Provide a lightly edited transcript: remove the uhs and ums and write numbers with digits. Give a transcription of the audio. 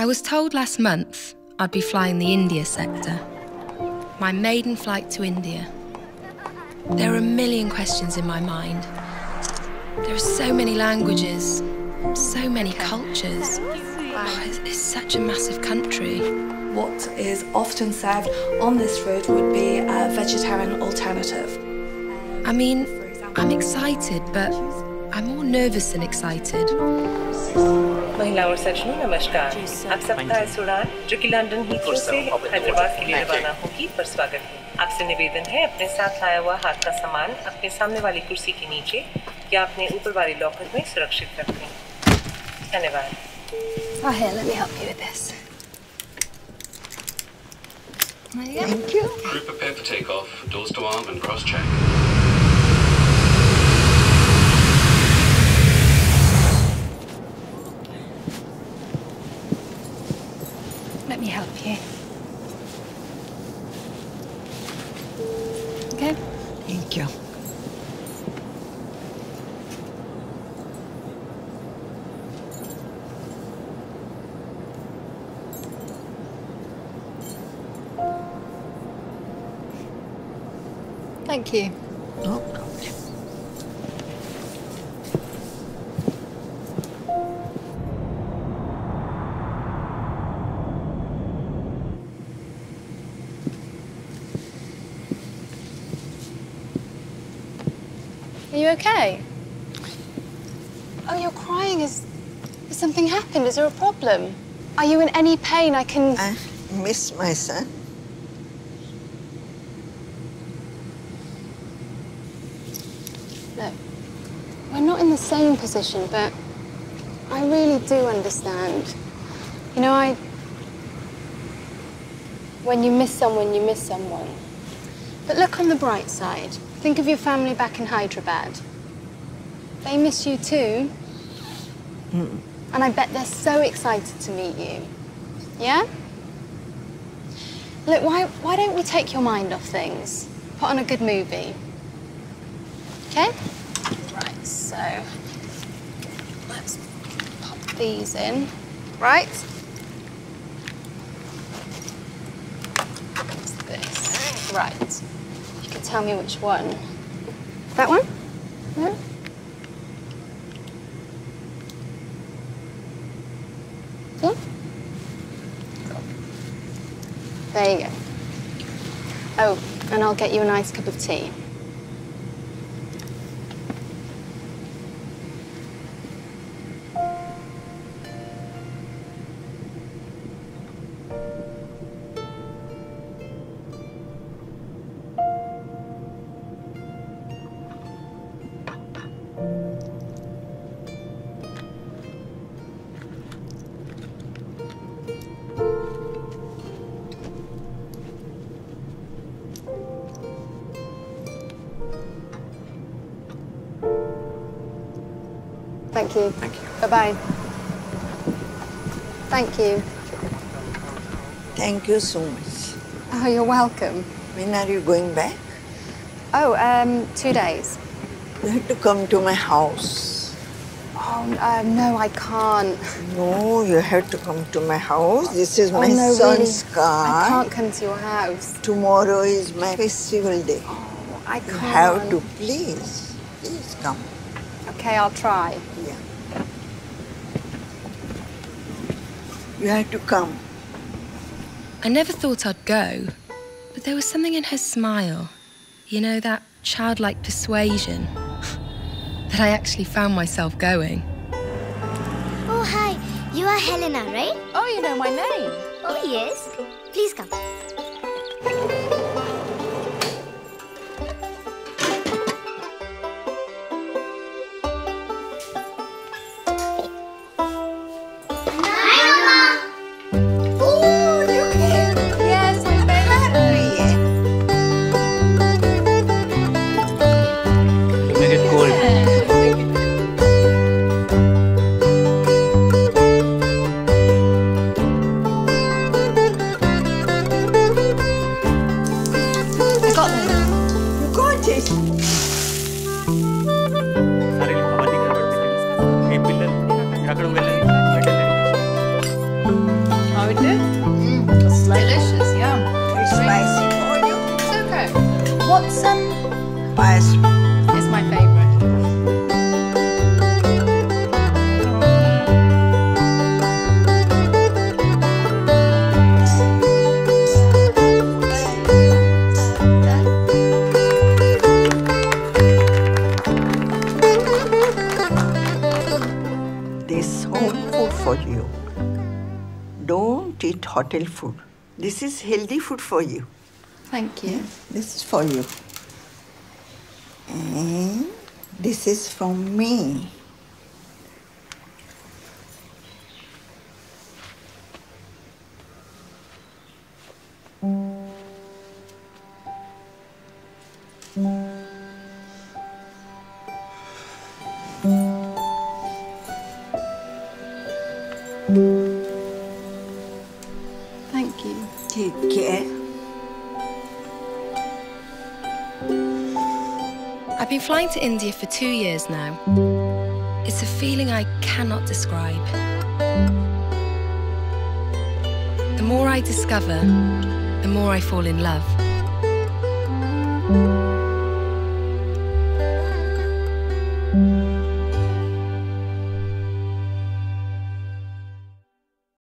I was told last month I'd be flying the India sector. My maiden flight to India. There are a million questions in my mind. There are so many languages, so many cultures. It's such a massive country. What is often served on this route would be a vegetarian alternative. I mean, I'm excited, but I'm more nervous than excited. महिलाओं और सज्जनों नमस्कार। आप सबका इस उड़ान जो कि लंदन हीथ्रो से हैदराबाद के लिए रवाना होगी पर स्वागत है। आपसे निवेदन है अपने साथ लाया हुआ हाथ का सामान अपने सामने वाली कुर्सी के नीचे या अपने ऊपर वाली लॉकर में सुरक्षित रखें। धन्यवाद। Oh, here, let me help you with this. Thank you. Crew prepare for takeoff. Doors to arm and cross-check. Let me help you. Okay? Thank you. Thank you. No problem. Are you okay? Oh, you're crying. Has something happened? Is there a problem? Are you in any pain? I miss my son. Look, we're not in the same position, but I really do understand. You know, when you miss someone, you miss someone. But look on the bright side. Think of your family back in Hyderabad. They miss you too. And I bet they're so excited to meet you. Yeah? Look, why don't we take your mind off things? Put on a good movie. Okay? Right, so let's pop these in. Right? What's this? Right. You can tell me which one. That one? No? Yeah? Cool. There you go. Oh, and I'll get you a nice cup of tea. Thank you. Thank you. Bye-bye. Thank you. Thank you so much. Oh, you're welcome. When are you going back? Oh, 2 days. You have to come to my house. Oh, no, I can't. No, you have to come to my house. This is my no, son's really, car. I can't come to your house. Tomorrow is my festival day. Oh, I can't. You have to, please. Please come. Okay, I'll try. Yeah. You have to come. I never thought I'd go, but there was something in her smile, you know, that childlike persuasion, that I actually found myself going. Oh, hi. You are Helena, right? Oh, you know my name. Oh, yes. Please come. Pass. It's my favourite. This home food for you. Don't eat hotel food. This is healthy food for you. Thank you. This is for you. And this is from me. Thank you. Take care. I've been flying to India for 2 years now. It's a feeling I cannot describe. The more I discover, the more I fall in love.